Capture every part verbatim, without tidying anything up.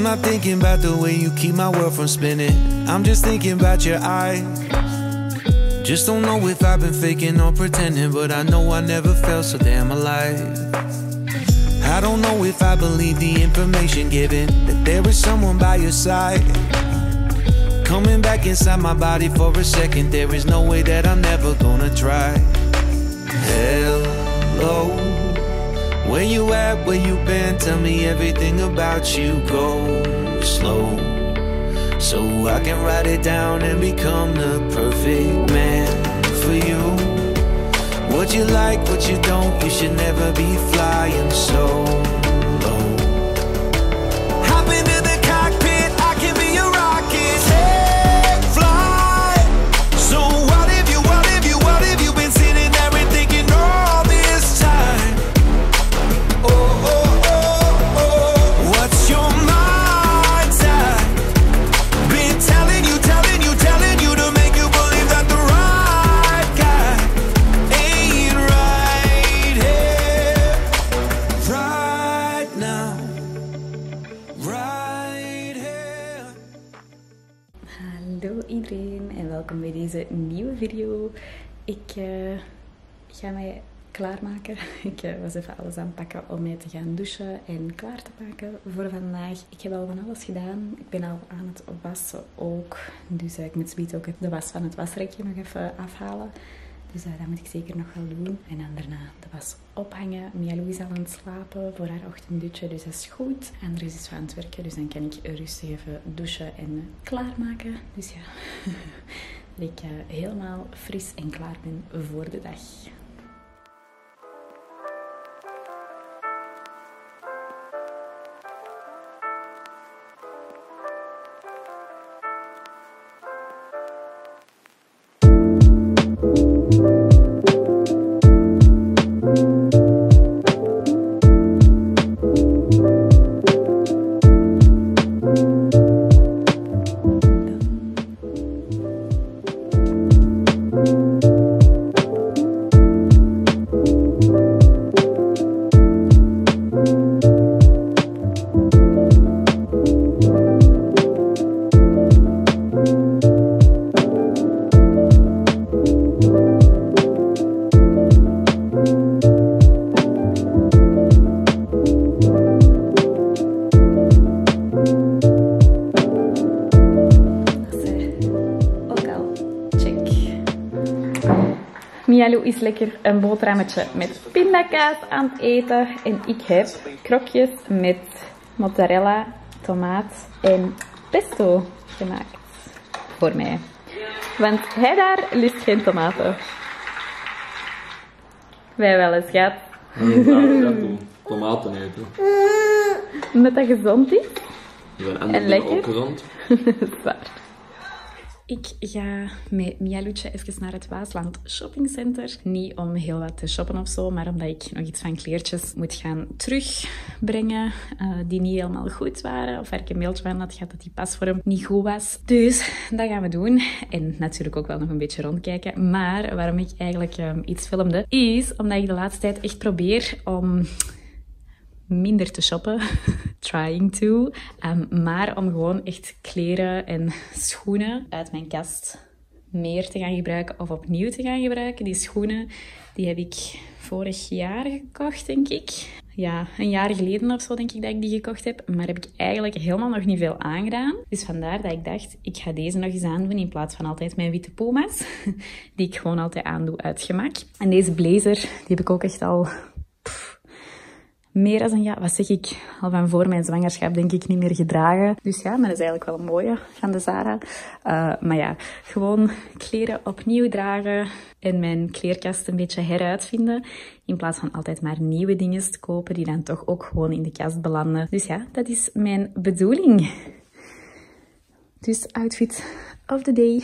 not thinking about the way you keep my world from spinning. I'm just thinking about your eyes. Just don't know if I've been faking or pretending, but I know I never felt so damn alive. I don't know if I believe the information given, that there is someone by your side. Coming back inside my body for a second, there is no way that I'm never gonna try. Hello, where you at, where you been, tell me everything about you. Go slow, so I can write it down and become the perfect man for you. What you like, what you don't, you should never be flying so low. Hop into the cockpit, I can be a rocket. Hey, fly. So what if you, what if you, what if you've been sitting there and thinking all this time? Oh, oh, oh, oh. What's your mind's at? Been telling you, telling you, telling you to make you believe that the right guy ain't right here, right now, right here. Hallo iedereen en welkom bij deze nieuwe video. Ik uh, ga mij klaarmaken. Ik uh, was even alles aan het pakken om mee te gaan douchen en klaar te maken voor vandaag. Ik heb al van alles gedaan. Ik ben al aan het wassen ook. Dus uh, ik moet zoiets ook de was van het wasrekje nog even afhalen. Dus uh, dat moet ik zeker nog wel doen. En dan daarna de was ophangen. Mialou is al aan het slapen voor haar ochtenddutje, dus dat is goed. Andries is aan het werken, dus dan kan ik rustig even douchen en klaarmaken. Dus ja, dat ik uh, helemaal fris en klaar ben voor de dag. Mialou is lekker een boterhammetje met pindakaas aan het eten. En ik heb krokjes met mozzarella, tomaat en pesto gemaakt. Voor mij. Want hij daar lust geen tomaten. Wij wel eens, schat. Ja, dat doen. Tomaten eten. Omdat dat gezond is. Ja, en, en lekker. ook gezond. Zwaar. Ik ga met Mialoutje even naar het Waasland Shoppingcenter. Niet om heel wat te shoppen of zo, maar omdat ik nog iets van kleertjes moet gaan terugbrengen uh, die niet helemaal goed waren. Of waar ik een mailtje van had gehad dat die pasvorm niet goed was. Dus dat gaan we doen. En natuurlijk ook wel nog een beetje rondkijken. Maar waarom ik eigenlijk um, iets filmde, is omdat ik de laatste tijd echt probeer om minder te shoppen. Trying to. Um, maar om gewoon echt kleren en schoenen uit mijn kast meer te gaan gebruiken of opnieuw te gaan gebruiken. Die schoenen, die heb ik vorig jaar gekocht, denk ik. Ja, een jaar geleden of zo denk ik dat ik die gekocht heb. Maar heb ik eigenlijk helemaal nog niet veel aangedaan. Dus vandaar dat ik dacht, ik ga deze nog eens aandoen in plaats van altijd mijn witte Puma's. Die ik gewoon altijd aandoe uit gemak. En deze blazer, die heb ik ook echt al meer dan een jaar, wat zeg ik, al van voor mijn zwangerschap denk ik niet meer gedragen. Dus ja, maar dat is eigenlijk wel een mooie van de Zara. Uh, maar ja, gewoon kleren opnieuw dragen en mijn kleerkast een beetje heruitvinden. In plaats van altijd maar nieuwe dingen te kopen die dan toch ook gewoon in de kast belanden. Dus ja, dat is mijn bedoeling. Dus outfit of the day.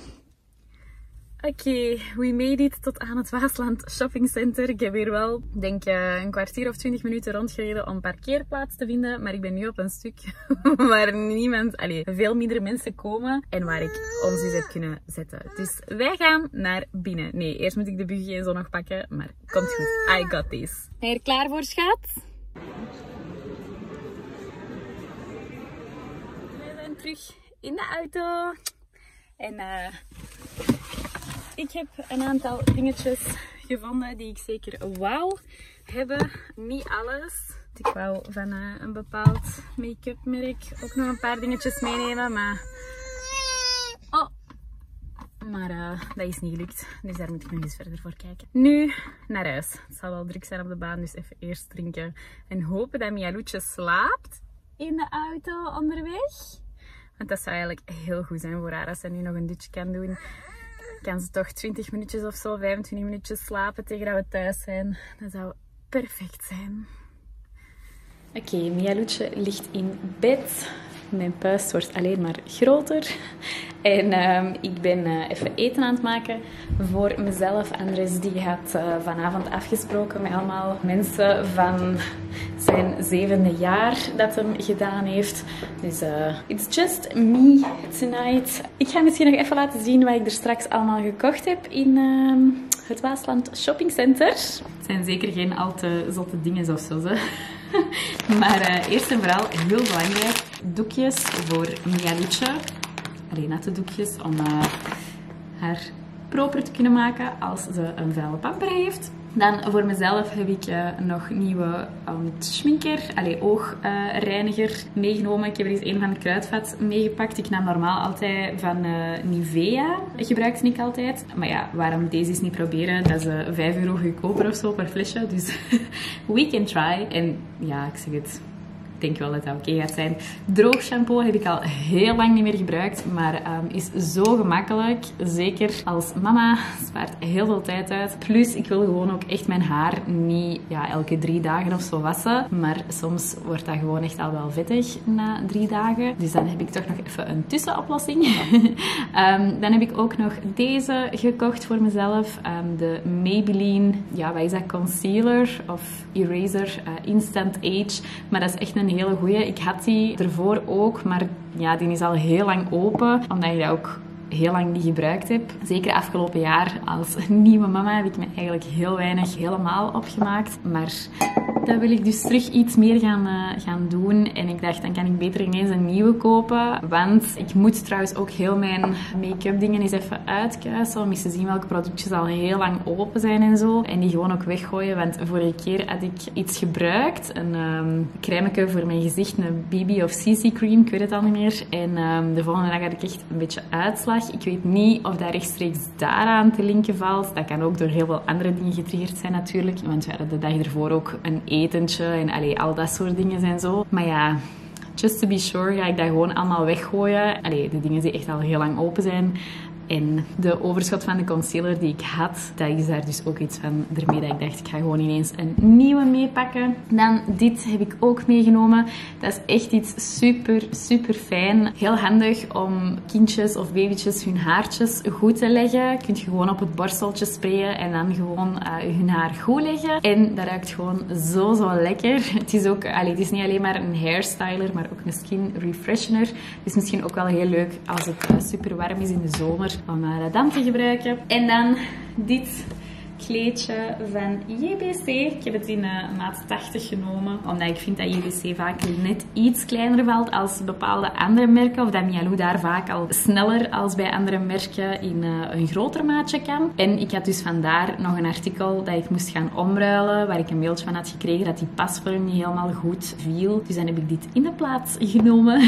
Oké, okay, we made it tot aan het Waasland Shopping Center. Ik heb hier wel, denk ik, een kwartier of twintig minuten rondgereden om een parkeerplaats te vinden. Maar ik ben nu op een stuk waar niemand, allez, veel minder mensen komen. En waar ik ons dus heb kunnen zetten. Dus wij gaan naar binnen. Nee, eerst moet ik de buggy en zo nog pakken. Maar komt goed. I got this. Ben je er klaar voor, schat? terug in de auto. En uh, ik heb een aantal dingetjes gevonden die ik zeker wou hebben. Niet alles. Ik wou van uh, een bepaald make-up merk ook nog een paar dingetjes meenemen, maar... Oh! Maar uh, dat is niet gelukt, dus daar moet ik nog eens verder voor kijken. Nu naar huis. Het zal wel druk zijn op de baan, dus even eerst drinken. En hopen dat Mialouche slaapt in de auto onderweg. Want dat zou eigenlijk heel goed zijn voor haar als ze nu nog een dutje kan doen. Kan ze toch twintig minuutjes of zo, vijfentwintig minuutjes slapen tegen dat we thuis zijn. Dat zou perfect zijn. Oké, okay, Mialouche ligt in bed. Mijn puist wordt alleen maar groter. En uh, ik ben uh, even eten aan het maken voor mezelf. Andres die had uh, vanavond afgesproken met allemaal mensen van zijn zevende jaar dat hem gedaan heeft. Dus uh, it's just me tonight. Ik ga misschien nog even laten zien wat ik er straks allemaal gekocht heb in uh, het Waasland Shopping Center. Het zijn zeker geen al te zotte dingen of zo. Maar uh, eerst en vooral heel belangrijk, doekjes voor Mialouche. Allee, natte doekjes om uh, haar proper te kunnen maken als ze een vuile pamper heeft. Dan voor mezelf heb ik uh, nog nieuwe um, schminker, allee, oogreiniger uh, meegenomen. Ik heb er eens een van de Kruidvat meegepakt. Ik nam normaal altijd van uh, Nivea, gebruikte ik altijd. Maar ja, waarom deze eens niet proberen? Dat is uh, vijf euro goedkoper of zo per flesje. Dus we can try. En ja, ik zeg het. Ik denk wel dat dat oké gaat zijn. Droog shampoo heb ik al heel lang niet meer gebruikt. Maar um, is zo gemakkelijk. Zeker als mama. Spaart heel veel tijd uit. Plus, ik wil gewoon ook echt mijn haar niet ja, elke drie dagen of zo wassen. Maar soms wordt dat gewoon echt al wel vettig na drie dagen. Dus dan heb ik toch nog even een tussenoplossing. um, dan heb ik ook nog deze gekocht voor mezelf. Um, de Maybelline, ja, wat is dat? Concealer of Eraser uh, Instant Age. Maar dat is echt een een hele goeie. Ik had die ervoor ook, maar ja, die is al heel lang open, omdat ik dat ook heel lang niet gebruikt heb. Zeker afgelopen jaar als nieuwe mama heb ik me eigenlijk heel weinig helemaal opgemaakt. Maar dat wil ik dus terug iets meer gaan, uh, gaan doen. En ik dacht, dan kan ik beter ineens een nieuwe kopen. Want ik moet trouwens ook heel mijn make-up dingen eens even uitkuisen. Om eens te zien welke productjes al heel lang open zijn en zo. En die gewoon ook weggooien. Want vorige keer had ik iets gebruikt. Een um, crèmeke voor mijn gezicht. Een B B of C C cream. Ik weet het al niet meer. En um, de volgende dag had ik echt een beetje uitslag. Ik weet niet of dat rechtstreeks daaraan te linken valt. Dat kan ook door heel veel andere dingen getriggerd zijn natuurlijk. Want we hadden de dag ervoor ook een etentje en allee, al dat soort dingen en zo. Maar ja, just to be sure ga ik dat gewoon allemaal weggooien. Allee, de dingen die echt al heel lang open zijn. En de overschot van de concealer die ik had, dat is daar dus ook iets van ermee dat ik dacht, ik ga gewoon ineens een nieuwe meepakken. Dan dit heb ik ook meegenomen. Dat is echt iets super, super fijn. Heel handig om kindjes of babytjes hun haartjes goed te leggen. Kun je gewoon op het borsteltje sprayen en dan gewoon uh, hun haar goed leggen. En dat ruikt gewoon zo, zo lekker. Het is ook, allee, het is niet alleen maar een hairstyler, maar ook een skin refreshener. Het is misschien ook wel heel leuk als het uh, super warm is in de zomer. Om uh, dat dan te gebruiken. En dan dit kleedje van J B C. Ik heb het in uh, maat tachtig genomen. Omdat ik vind dat J B C vaak net iets kleiner valt als bepaalde andere merken. Of dat Mialou daar vaak al sneller als bij andere merken in uh, een groter maatje kan. En ik had dus vandaar nog een artikel dat ik moest gaan omruilen. Waar ik een mailtje van had gekregen dat die pasvorm niet helemaal goed viel. Dus dan heb ik dit in de plaats genomen.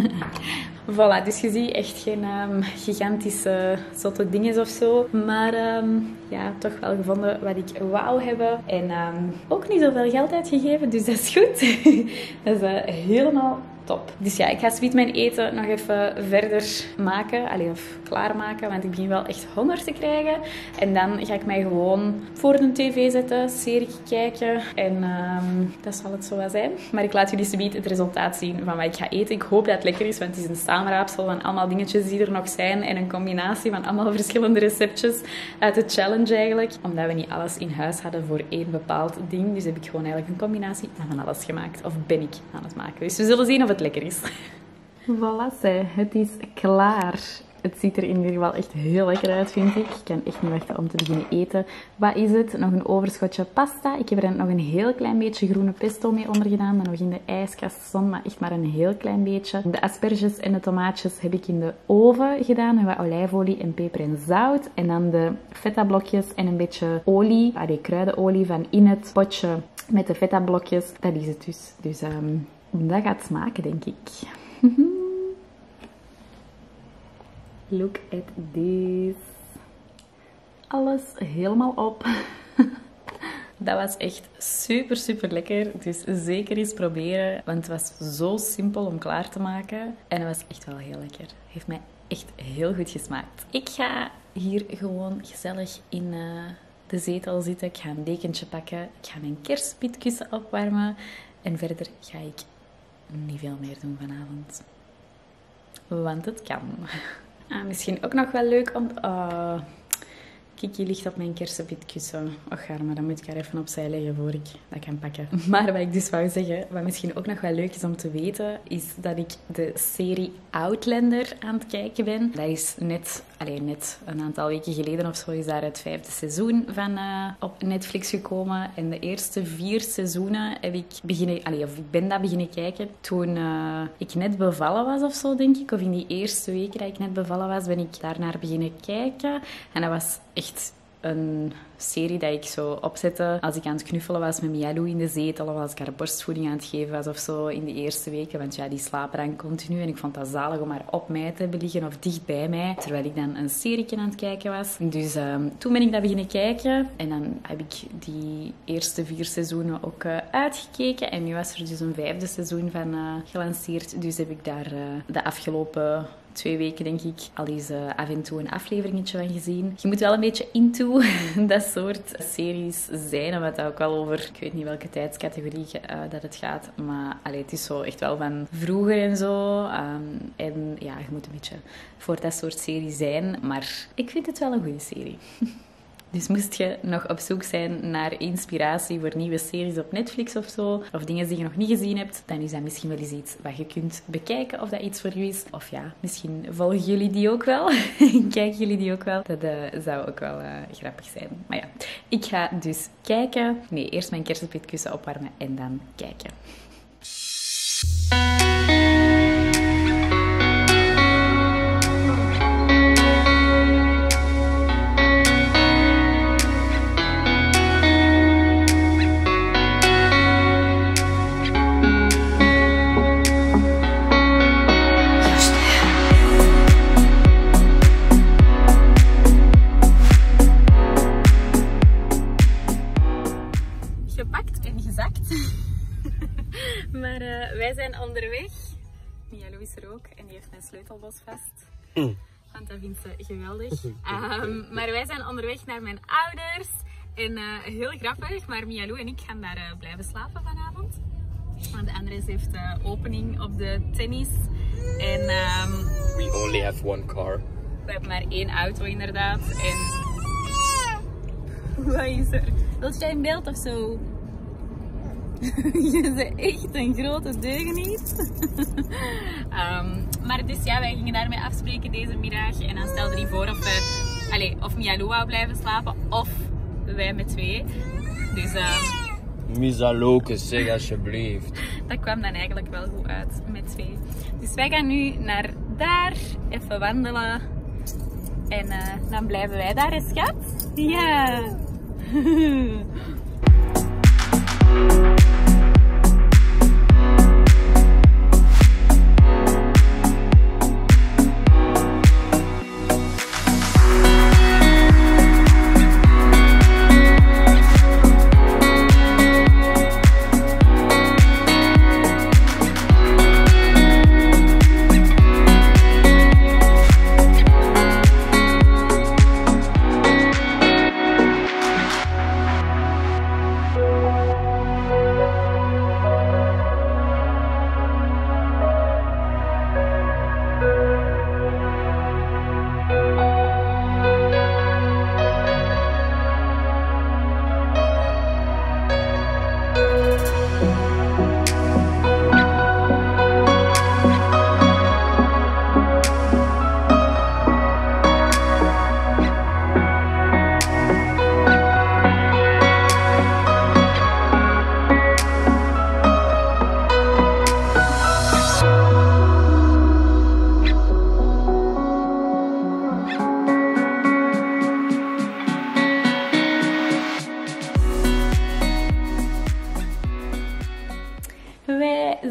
Voilà, dus je ziet echt geen um, gigantische zotte dingen of zo. Maar um, ja, toch wel gevonden wat ik wou hebben. En um, ook niet zoveel geld uitgegeven, dus dat is goed. Dat is uh, helemaal top. Dus ja, ik ga zoiets mijn eten nog even verder maken. Allee, of klaarmaken, want ik begin wel echt honger te krijgen. En dan ga ik mij gewoon voor de tv zetten, serie kijken. En um, dat zal het zo wel zijn. Maar ik laat jullie zometeen het resultaat zien van wat ik ga eten. Ik hoop dat het lekker is, want het is een samenraapsel van allemaal dingetjes die er nog zijn. En een combinatie van allemaal verschillende receptjes uit de challenge eigenlijk. Omdat we niet alles in huis hadden voor één bepaald ding. Dus heb ik gewoon eigenlijk een combinatie van alles gemaakt. Of ben ik aan het maken. Dus we zullen zien of het lekker is. Voilà, het is klaar. het ziet er in ieder geval echt heel lekker uit, vind ik. Ik kan echt niet wachten om te beginnen eten. Wat is het? Nog een overschotje pasta. Ik heb er nog een heel klein beetje groene pesto mee ondergedaan. Dat nog in de ijskast stond, maar echt maar een heel klein beetje. De asperges en de tomaatjes heb ik in de oven gedaan. Met wat olijfolie en peper en zout. En dan de feta blokjes en een beetje olie, allee, kruidenolie van in het potje met de feta blokjes. Dat is het dus. Dus um, dat gaat smaken, denk ik. Look at this. Alles helemaal op. Dat was echt super, super lekker. Dus zeker eens proberen. Want het was zo simpel om klaar te maken. En het was echt wel heel lekker. Heeft mij echt heel goed gesmaakt. Ik ga hier gewoon gezellig in uh, de zetel zitten. Ik ga een dekentje pakken. Ik ga mijn kerstpitkussen opwarmen. En verder ga ik niet veel meer doen vanavond. Want het kan. Ah, misschien ook nog wel leuk om... Oh, Kiki ligt op mijn kersenpitkussen. Och, maar dan moet ik haar even opzij leggen voor ik dat kan pakken. Maar wat ik dus wou zeggen, wat misschien ook nog wel leuk is om te weten, is dat ik de serie Outlander aan het kijken ben. Dat is net, allez, net een aantal weken geleden of zo, is daar het vijfde seizoen van uh, op Netflix gekomen. En de eerste vier seizoenen heb ik beginnen, allez, of ik ben dat beginnen kijken toen uh, ik net bevallen was of zo, denk ik. Of in die eerste weken dat ik net bevallen was, ben ik daarnaar beginnen kijken. En dat was echt een serie dat ik zo opzette als ik aan het knuffelen was met Mialou in de zetel of als ik haar borstvoeding aan het geven was of zo in de eerste weken. Want ja, die slapen dan continu en ik vond dat zalig om haar op mij te hebben liggen of dicht bij mij, terwijl ik dan een serietje aan het kijken was. Dus um, toen ben ik dat beginnen kijken en dan heb ik die eerste vier seizoenen ook uh, uitgekeken en nu was er dus een vijfde seizoen van uh, gelanceerd. Dus heb ik daar uh, de afgelopen twee weken, denk ik, al eens uh, af en toe een afleveringetje van gezien. Je moet wel een beetje into dat soort series zijn, omdat dat ook wel over, ik weet niet welke tijdscategorie uh, dat het gaat, maar allee, het is zo echt wel van vroeger en zo. Um, en ja, je moet een beetje voor dat soort series zijn, maar ik vind het wel een goede serie. Dus moest je nog op zoek zijn naar inspiratie voor nieuwe series op Netflix of zo, of dingen die je nog niet gezien hebt, dan is dat misschien wel eens iets wat je kunt bekijken of dat iets voor je is. Of ja, misschien volgen jullie die ook wel. Kijken jullie die ook wel. Dat uh, zou ook wel uh, grappig zijn. Maar ja, ik ga dus kijken. Nee, eerst mijn kersenpitkussen opwarmen en dan kijken. Maar uh, wij zijn onderweg. Mialou is er ook en die heeft mijn sleutelbos vast. Mm. Want dat vindt ze geweldig. Um, maar wij zijn onderweg naar mijn ouders. En uh, heel grappig, maar Mialou en ik gaan daar uh, blijven slapen vanavond. Want Andres heeft uh, opening op de tennis. En, um, we only have one car. We hebben maar één auto inderdaad. En... Wat is er? Wil jij in beeld of zo? Je bent echt een grote deugeniet. um, maar dus ja, wij gingen daarmee afspreken deze middag. En dan stelde hij voor of, we, allez, of Mialou wou blijven slapen of wij met twee. Dus... Um, Misaloke, zeg alsjeblieft. Dat kwam dan eigenlijk wel goed uit met twee. Dus wij gaan nu naar daar, even wandelen. En uh, dan blijven wij daar, hè, schat? Ja!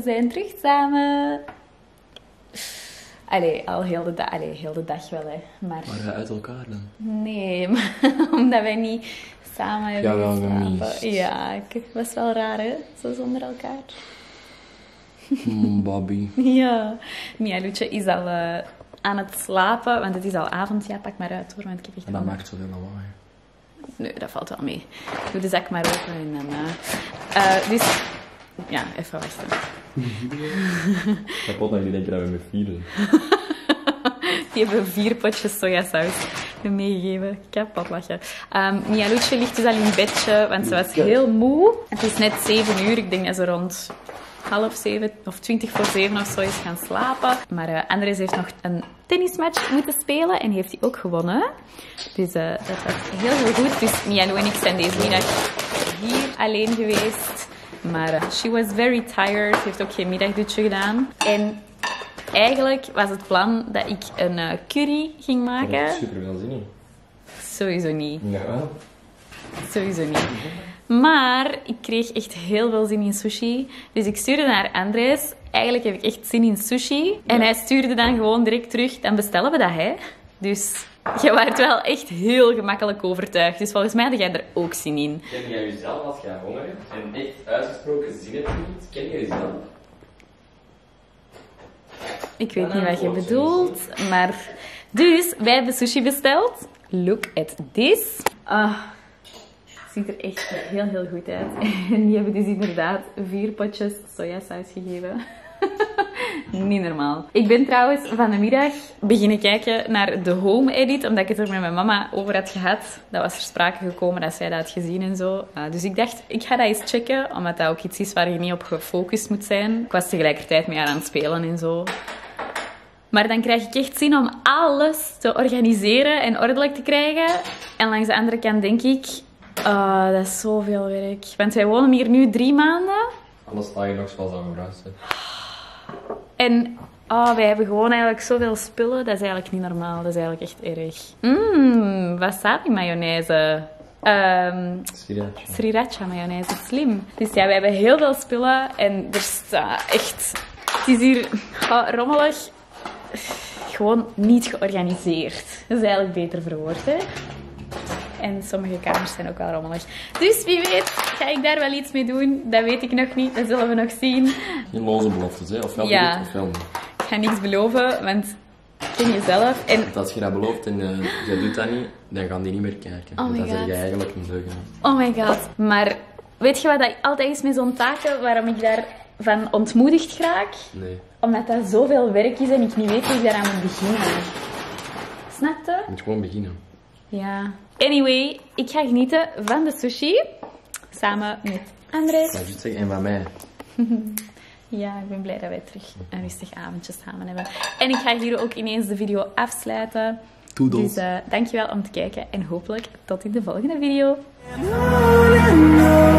zijn terug samen. Allee, al heel de, da Allee, heel de dag wel, hè. Maar... Maar uit elkaar dan? Nee, maar omdat wij niet samen hebben Ja, wel geslapen. gemist. Ja, het was wel raar, hè? Zo zonder elkaar. Mm, Bobby. Ja. Mialuce is al uh, aan het slapen, want het is al avond. Ja, pak maar uit, hoor, want ik heb echt... En dat honger. maakt zoveel lawaai. Nee, dat valt wel mee. Doe de zak maar open en dan... Uh, uh, dus... Ja, even wachten. Kapot dat jullie denken dat we met vier zijn. Die hebben vier potjes sojasaus meegegeven. Kapot lachen. Um, Mialuce ligt dus al in bedje, want ze was heel moe. Het is net zeven uur. Ik denk dat ze rond half zeven of twintig voor zeven of zo is gaan slapen. Maar uh, Andres heeft nog een tennismatch moeten spelen en heeft hij ook gewonnen. Dus uh, dat was heel, heel goed. Dus Mialou en ik zijn deze middag hier alleen geweest. Maar uh, she was very tired. Ze heeft ook geen middagdutje gedaan. En eigenlijk was het plan dat ik een uh, curry ging Daar heb maken. ik super veel zin in. Sowieso niet. Ja. Sowieso niet. Maar ik kreeg echt heel veel zin in sushi. Dus ik stuurde naar Andres. Eigenlijk heb ik echt zin in sushi. En hij stuurde dan gewoon direct terug. Dan bestellen we dat, hè. Dus je werd wel echt heel gemakkelijk overtuigd. Dus volgens mij had jij er ook zin in. Ken jij jezelf als jij honger hebt en echt uitgesproken zin hebt in iets? Ken je jezelf? Ik weet niet wat je bedoelt, maar... Dus, wij hebben sushi besteld. Look at this. Ah, ziet er echt heel, heel goed uit. En die hebben dus inderdaad vier potjes sojasaus gegeven. Niet normaal. Ik ben trouwens van de middag beginnen kijken naar de home edit, omdat ik het er met mijn mama over had gehad. Dat was er sprake gekomen dat zij dat had gezien en zo. Uh, dus ik dacht, ik ga dat eens checken, omdat dat ook iets is waar je niet op gefocust moet zijn. Ik was tegelijkertijd met haar aan het spelen en zo. Maar dan krijg ik echt zin om alles te organiseren en ordelijk te krijgen. En langs de andere kant denk ik, oh, dat is zoveel werk. Want wij wonen hier nu drie maanden. Anders sta je nog zoals aan mijn ruis. En oh, wij hebben gewoon eigenlijk zoveel spullen. Dat is eigenlijk niet normaal. Dat is eigenlijk echt erg. Mmm, wasabi mayonaise. Um, Sriracha. Sriracha mayonaise, slim. Dus ja, wij hebben heel veel spullen. En er staat echt... Het is hier oh, rommelig. Gewoon niet georganiseerd. Dat is eigenlijk beter verwoord, hè. En sommige kamers zijn ook wel rommelig. Dus wie weet ga ik daar wel iets mee doen. Dat weet ik nog niet. Dat zullen we nog zien. Geen loze beloftes, hè? Ofwel Ja. doe het, ofwel niet. Ik ga niks beloven, want ken jezelf. En Want als je dat belooft en uh, je doet dat niet, dan gaan die niet meer kijken. Oh my Want dan zeg God. je eigenlijk niet zeggen. oh my god. Maar weet je wat dat altijd is met zo'n taken, waarom ik daarvan ontmoedigd raak? Nee. Omdat dat zoveel werk is en ik niet weet hoe ik daaraan moet beginnen. Snap je? Je moet gewoon beginnen. Ja. Anyway, ik ga genieten van de sushi. Samen met Andres. Maar je zeggen, en van mij. Ja, ik ben blij dat wij terug een rustig avondje samen hebben. En ik ga hier ook ineens de video afsluiten. Toedels. Dus uh, dankjewel om te kijken en hopelijk tot in de volgende video. All I know